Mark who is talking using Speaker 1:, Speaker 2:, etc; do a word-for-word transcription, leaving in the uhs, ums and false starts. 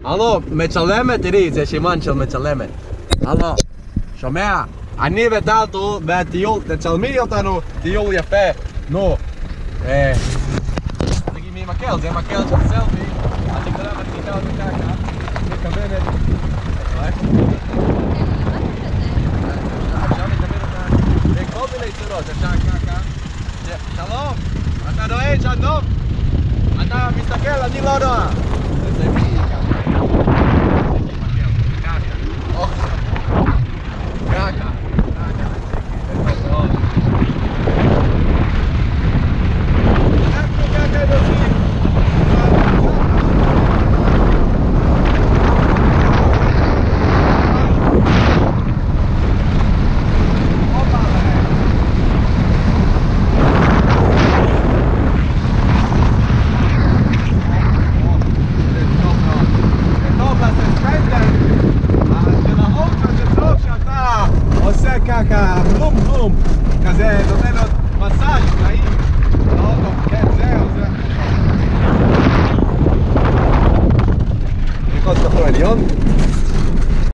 Speaker 1: הלו, מצלמת, תראי, זה שימן של מצלמת. הלו, שומע? אני וטלטל בטיול, תצלמי אותנו טיול יפה. נו, אה... תגידי מי מקל, זה מקל של סלפי. את יכולה מתחילה אותי ככה, מכוונת. אפשר לקבל אותה בכל מיני צורות, אפשר ככה. שלום, אתה רואה שלום? אתה מסתכל, אני לא רואה. זה מי ככה. ככה. ככה. ככה, בלום בלום, כזה נותן עוד מסאז' נעים לאוטו, כן, זהו, זהו. נכנס לחור עליון